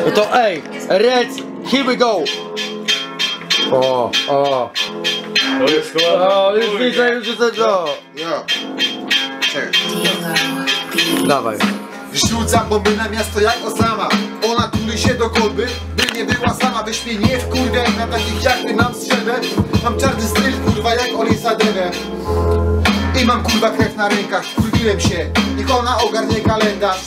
No to ej, Red, here we go! O. To jest chyba... O, już widzę, już widzę to! Jo. Czekaj. Dawaj. Rzucam bomby na miasto jak Osama. Ona tuli się do kolby, by nie była sama. Weź mnie nie wkurwia jak na takich jak ty nam strzelę. Mam czarny styl kurwa jak Olisa Deve. I mam kurwa krew na rękach, wkurwiłem się. Niech ona ogarnie kalendarz.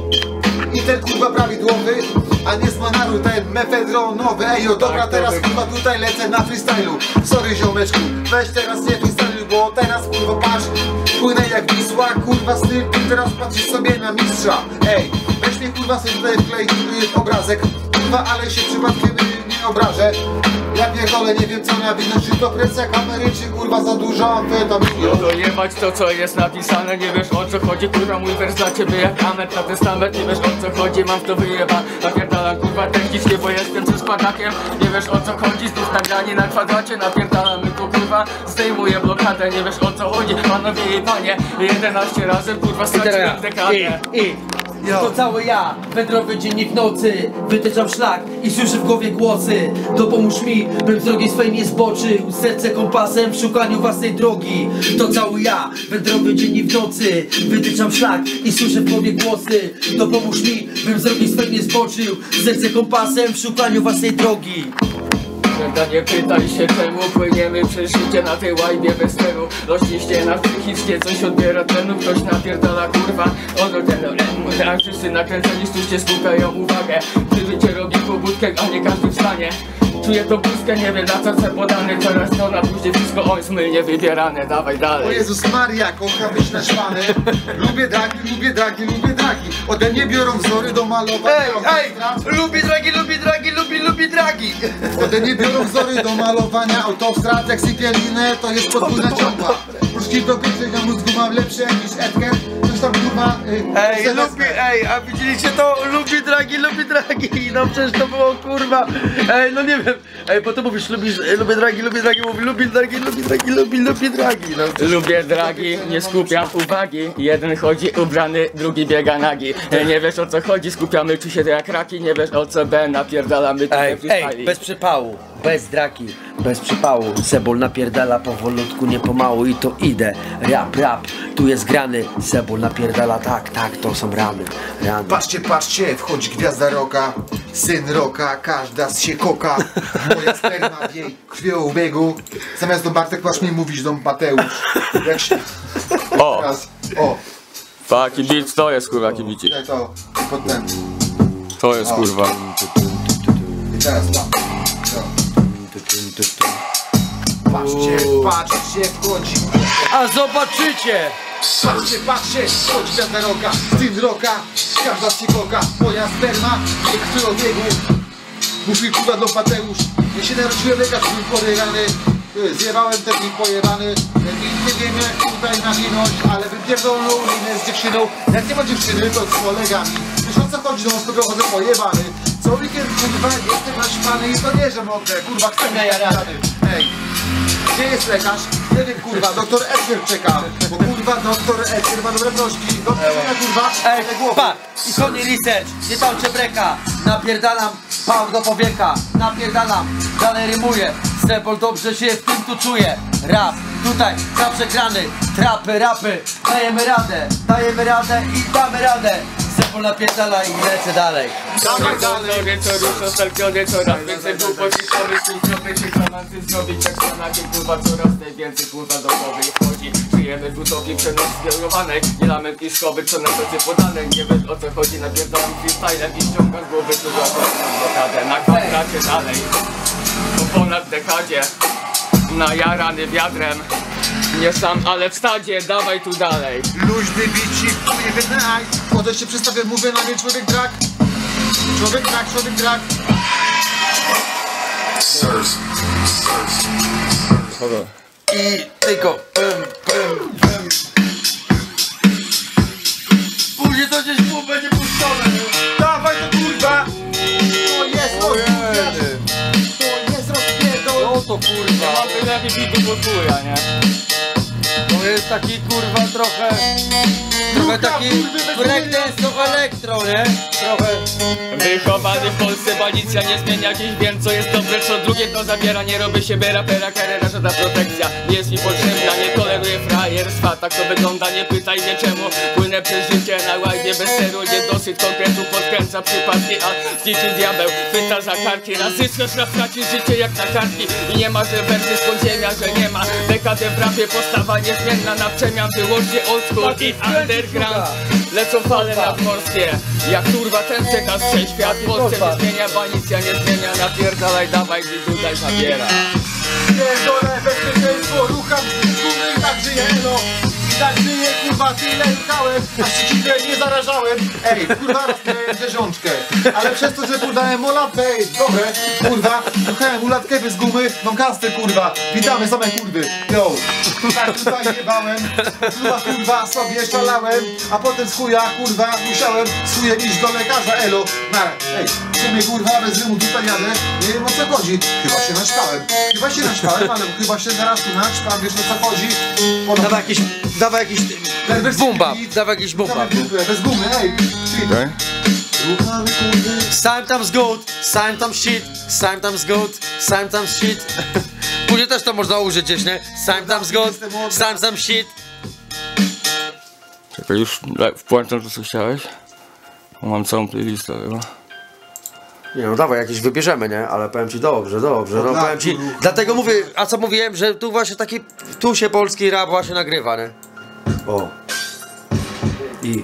I ten kurwa prawidłowy, a nie z manaru ten mefedronowy. Ejo, dobra, teraz kurwa tutaj lecę na freestylu. Sorry ziomeczku, weź teraz nie freestylu, bo teraz kurwa patrz, płynę jak Wisła, kurwa styl, teraz patrzysz sobie na mistrza. Ej, weź mnie kurwa sobie tutaj wklej obrazek, kurwa, ale się przypadkiem nie obrażę. Ja pierdolę, nie wiem co miała winąć, czy to presja kamery, czy kurwa za dużo amfetaminy. No to jebać to co jest napisane, nie wiesz o co chodzi, kurwa mój wers dla ciebie jak amet na testament, nie wiesz o co chodzi, mam w to wyjeba, napierdalam kurwa technicznie, bo jestem ze spadakiem, nie wiesz o co chodzi, znów nagranie na kwadracie, napierdalamy tu kurwa, zdejmuję blokadę, nie wiesz o co chodzi, panowie i panie, 11 razy kurwa straciłem dekadę. To cały ja, wędrowy dzień i w nocy. Wytyczam szlak i słyszę w głowie głosy. Dopomóż mi, bym z drogi swej nie zboczył. Serce kompasem w szukaniu własnej drogi. To cały ja, wędrowy dzień i w nocy. Wytyczam szlak i słyszę w głowie głosy. Dopomóż mi, bym z drogi swej nie zboczył. Serce kompasem w szukaniu własnej drogi. Nie pytaj się czemu płyniemy przez życie na tej łajbie bez tlenu. Rozciśnie na psychicznie, coś odbiera tlenu. Ktoś napierdala kurwa, ono ten a wszyscy nakręceni sztucznie skupiają uwagę. Gdy życie robi pobudkę, a nie każdy wstanie. Czuję to pustkę, nie wiem na co chcę podany. Coraz to na później wszystko on smylnie wybierane. Dawaj O dalej. Jezus Maria, kocham być na szwany. Lubię dragi, lubię dragi, lubię dragi. Ode mnie biorą wzory do malowania. Lubię dragi, lubię dragi, lubię dragi. Ode mnie biorą wzory do malowania. Autostrad jak Sypielinę, to jest podwójna ciągła. Puszki do pieczenia mózgu mam lepsze niż Edker. Coś tam kurwa... a widzieliście to? Lubię dragi, no przecież to było kurwa. No nie wiem, bo to mówisz, lubię dragi, mówi lubię dragi, no. Lubię dragi, nie skupiam uwagi. Jeden chodzi ubrany, drugi biega nagi. Nie wiesz o co chodzi, skupiamy tu się jak raki. Nie wiesz o co B, napierdalamy tu Bez przypału, bez draki, bez przypału. Sebol napierdala powolutku, nie pomału i to idę. Rap, tu jest grany. Sebol napierdala tak, to są rany. Patrzcie, patrzcie, wchodzi gwiazda rocka. Syn rocka, każda z się koka. Moja sperma w jej krwiobiegu. Zamiast do Bartek masz mi mówić do Mateusz. Jak się... O! Teraz, o. Taki beat to jest kurwa, jaki bici. To, pod ten. To jest kurwa. I teraz tam. Patrzcie, wchodzi. A zobaczycie! Patrzcie, wchodzi gwiazda rocka. Syn rocka, każda z się koka. Moja sperma w jej krwiobiegu. Mówi kurwa do Mateusz. Ja się narodziłem lekarz, był porywany. Zjebałem taki pojebany. Nie wiem jak tutaj nawinąć, ale wypierdolną linę z dziewczyną. Jak nie ma dziewczyny, to z kolegami. Wiesz o co chodzi, no z tego chodzę pojebany. Co weekend kurwa jestem naśpany i to nie, że mogę, kurwa chcę mnie jarany. Ej, gdzie jest lekarz? Nie wiem kurwa, doktor Edger czeka. Bo kurwa doktor Edger ma dobre proszki. Doktor kurwa, Pa! I koniec research, nie tałczę breka. Napierdalam, pał do powieka. Napierdalam, dalej rymuję. Sebol dobrze się w tym tu czuje. Rap, tutaj zawsze grany. Rapy, dajemy radę i damy radę. Sebol napierdala i lecę dalej. dawaj dalej. Co rusza stalkiony, coraz więcej głupoty. Pomysł się komandy zrobić jak stanacie. Kurwa coraz najwięcej kurwa do głowy wchodzi. Żyjemy w budowie przenosfiowanej. Nie lament i szkoły, co na plecy podane. Nie wiesz o co chodzi, napierdalam freestylem i ściągam z głowy kurwa blokadę. Na kwadracie dalej. Po ponad dekadzie. Najarany wiatrem. Nie sam, ale w stadzie, dawaj tu dalej. Luźny bicik, nie wydaj. Potem się przedstawię, mówię na mnie człowiek drag. Człowiek drag. I tylko Później to gdzieś mu będzie puszczone. Dawaj to kurwa. To jest rozpierdol. To jest rozpierdol. No to kurwa. Ma tyle bitów od chuja, nie? To jest taki kurwa trochę Trochę taki breakdance do elektro, nie? Trochę. Wychowany w Polsce, policja nie zmienia dziś. Wiem co jest dobre, co drugie to zabiera. Nie robię siebie rapera, karera, żadna protekcja nie jest mi potrzebna, nie toleruję frajerstwa. Tak to wygląda, nie pytaj mnie czemu. Płynę przez życie na łajbie bez steru. Nie dosyć konkretu, podkręca przypadki. A zniczy diabeł, pyta za karki. Raz zyskasz, raz tracisz życie jak na kartki. I nie ma, że wersy z podziemia, że nie ma. Dekadę w rapie, postawa niezmienna na przemian. Wyłącznie old school i underground. Lecą fale nadmorskie, jak kurwa ten przekaz świat. W Polsce nie zmienia, banicja nie zmienia. Napierdalaj, dawaj, gdy tutaj zabiera. Pierdolę, bezpieczeństwo, rucham gumy, tak żyję, no. I tak żyję, kurwa, tyle ruchałem, aż się dziwnie nie zarażałem. Ej, kurwa, raz miałem rzeżączkę, ale przez to, że podałem mulatkę, ej, dobre, kurwa, ruchałem mulatkę bez gumy, mam kasty, kurwa, witamy same kurwy, yo. Tak tutaj jebałem, kurwa, sobie szalałem, a potem z chuja, kurwa, musiałem z chujem iść do lekarza, elo. Ej, w sumie, kurwa, bez rymu tutaj jadę, nie wiem o co chodzi, chyba się naćpałem, ale chyba się zaraz tu naćpam, wiesz o co chodzi. Dawaj jakiś bumba, dawaj jakiś bumba. Bez gumy, ej, Okay. ruchamy kurwy. Sometimes good, sometimes shit, sometimes good, sometimes shit. Później też to można użyć gdzieś, nie? Sometimes good, sometimes shit. Czekaj, już włączam to co chciałeś. Bo mam całą playlistę chyba. Nie no dawaj, jakieś wybierzemy, nie? Ale powiem ci dobrze, no powiem ci. Dlatego mówię, a co mówiłem, że tu właśnie taki, tu się polski rap właśnie nagrywa, nie? O. I.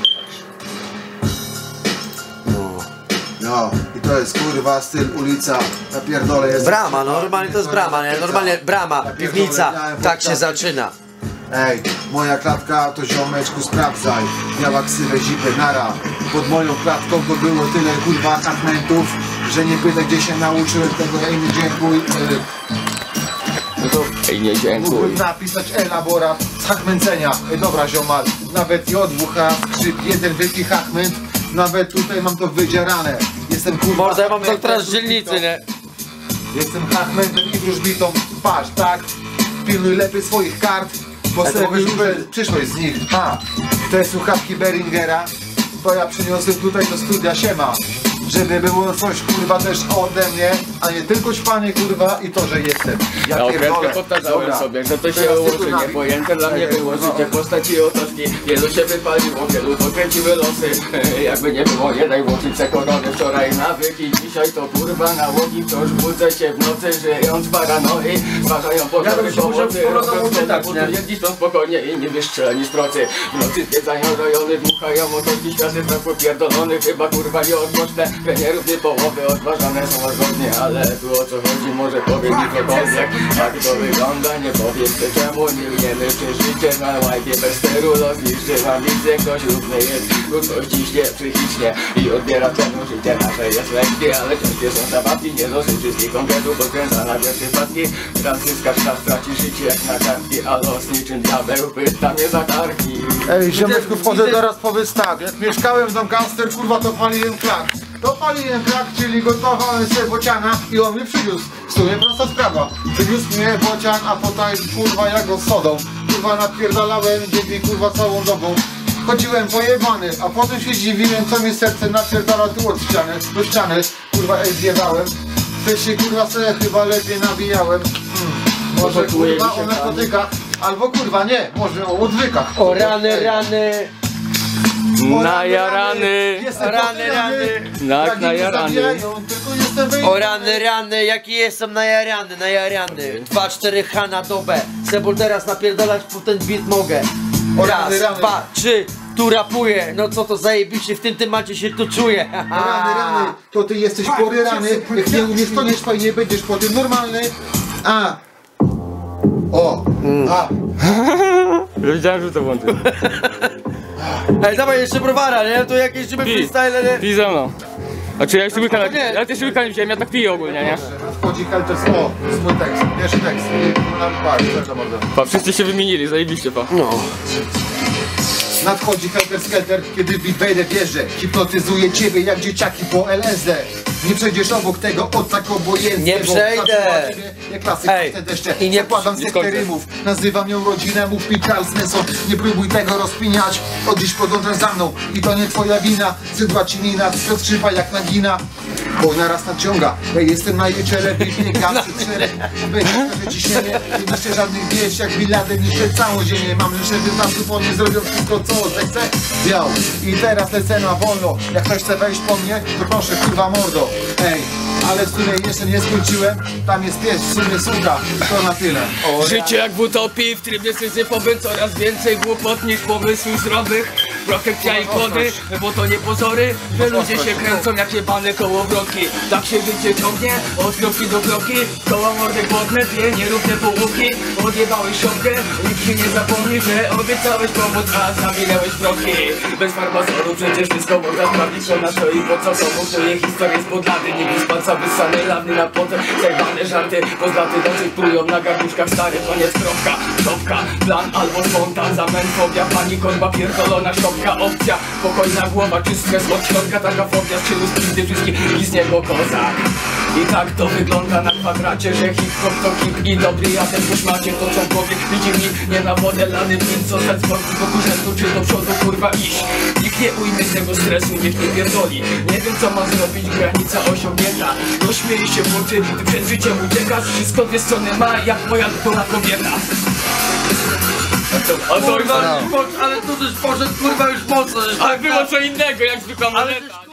No, i to jest kurwa styl ulica, na pierdolę jest. Brama, no normalnie to jest brama, nie? Normalnie brama, piwnica, tak się zaczyna. Ej, moja klatka to ziomeczku sprawdzaj. Miała ksywę zipę nara. Pod moją klatką to było tyle kurwa atmentów, że nie pytaj gdzie się nauczyłem tego, ej nie dziękuj. No to Ej, nie dziękuj. mógłbym napisać elaborat z hachmęcenia. Ej dobra ziomal, nawet J2H, skrzyp jeden wielki hachment. Nawet tutaj mam to wydzierane. Jestem kurwa. Mordę, ja mam hachmentem, doktora z dzielnicy, nie? Jestem hachmentem i wróżbitą. Patrz, tak? Pilnuj lepiej swoich kart, bo to sobie mogę przyszłość z nich. A, te słuchawki Beringera, to ja przyniosłem tutaj do studia, siema. Żeby było coś kurwa też ode mnie, a nie tylko śpanie kurwa i to, że jestem. Ja okrętkę powtarzałem sobie, że to się ułoży niepojęte dla mnie było życie postaci otoczki. Wielu się wypaliło, wielu pokręciły losy. Jakby nie było, nie daj włączyć se korony. Wczoraj nawyki, dzisiaj to kurwa nałogi. Wciąż budzę się w nocy, żyjąc paranoi. Zważają pożary, pomocy, jedni śpią spokojnie, inni wystrzeleni z procy. W nocy zwiedzają rejony, dmuchają motorki, światy tak popierdolony. Chyba kurwa nie odpocznę. Trenierów nie połowy odważane są łagodnie, ale tu o co chodzi może powiedz mi cokolwiek. Tak to wygląda, nie powiem ty czemu. Nie wiemy czy życie na łajbie bez steru rozliczy wam widzę, ktoś równy jest. Ludzkość ciśnie psychicznie i odbiera tlenu. Życie nasze jest lekkie, ale ciężkie są zabawki. Nie dosyć wszystkich konkretów, podkręca na pierwsze wpadki. Francyska sztab traci życie jak na kartki, a los niczym diabeł pyta mnie za tarki. Ej, ziomeczku, wchodzę teraz powiedz tak. Jak mieszkałem w Doncaster, kurwa, to paliłem krak. To paliłem krak, czyli gotowałem sobie bociana i on mnie przywiózł. W sumie prosta sprawa. Przywiózł mnie bocian, a potem kurwa ja go z sodą. Kurwa napierdalałem dzięki kurwa całą dobą. Chodziłem pojebany, a potem się dziwiłem, co mi serce napierdala tu od ściany. Do ściany, kurwa zjebałem. Też się kurwa sobie chyba lepiej nawijałem. Może kurwa o narkotykach, albo kurwa nie, może o odwykach. O rany, rany. Najarany, najarany. O rany, rany, jaki jestem najarany. 2-4 H na dobę. Sebul teraz napierdalać po ten beat mogę. Raz, 2, 3, tu rapuję. No co to zajebiście, w tym temacie się tu czuję. Rany, to ty jesteś poryrany. Jak nie umiesz, to nie szpaj, nie będziesz po tym normalny. A. O. A. Wiedziałem, że to włączy. Ej, dawaj jeszcze browara, nie? Tu jakieś żeby freestyle, nie? Pij ze mną. Znaczy ja jeszcze łyka ja też łyka nie wziąłem, ja tak piję ogólnie, nie? Wchodzi Helter, o, swój tekst, pierwszy tekst. Pa, Pa, wszyscy się wymienili, zajebiście pa. No. Nadchodzi helter skelter, kiedy beat wejdę wierzę. Hipnotyzuje ciebie jak dzieciaki po LSD. Nie przejdziesz obok tego od tak obojętnie. Nie przejdę. Jak klasyk te deszcze. i nie Zakładam setkę rymów. Nazywam ją rodzinę, mów mi Charles Manson. Nie próbuj tego rozpiniać. Od dziś podążasz za mną i to nie twoja wina. Zydła ci mina, skrzywa jak nagina. Wojna raz nadciąga, ja jestem na jej czele, biegam przed szereg. Będzie ciśnienie, nie niszczę żadnych wieś, jak Bin Laden niszczę całą ziemię. Mam życzę, by wam zupełnie zrobią wszystko, co zechcę. Biał. I teraz lecę na wolno, jak ktoś chce wejść po mnie, to proszę, kurwa mordo. Ej, ale w sumie jeszcze nie skończyłem, tam jest pies, w sumie sługa, to na tyle. Życie jak w utopii, w trybie syzyfowym coraz więcej głupot niż pomysłów zdrowych. Protekcja i kody, bo to nie pozory, że ludzie się kręcą jak jebane kołowrotki. Tak się życie ciągnie, od kroki do kroki. Koło mordy głodne, dwie nierówne połuki. Odjebałeś siątkę, nikt się nie zapomni, że obiecałeś pomóc, a zawinęłeś kroki. Bez farmazoru przecież wszystko można sprawdzić, co na to i po co komu. Moje historie spod lady, nikt z palca wyssany, lawny na potem. Zajebane żarty, pozlaty dosyć prują na garduszkach. Stary koniec, kropka, plan albo spontan. Zamęt, fobia, pani korba, pierdolona szopka. Opcja, spokojna głowa, czy stres od środka. Taka fobia, z czylu spizdy wszystkich i z niego kozak. I tak to wygląda na kwadracie, że hip-hop to hip i dobry jatem po szmacie. To co w głowie widzi mi, nie na wodę lany pin. Co stać z portu wokół rzędu, czy do przodu kurwa iść. Nikt nie ujmie tego stresu, niech nie pierdoli. Nie wiem co ma zrobić, granica osiągnięta. No śmieje się w oczy, ty przed życiem uciekasz. Wszystko dwie strony ma, jak moja była kobieta. A to Kurwa, ale tu też poszedł kurwa już mocno. ale było co innego, jak zwykła moneta.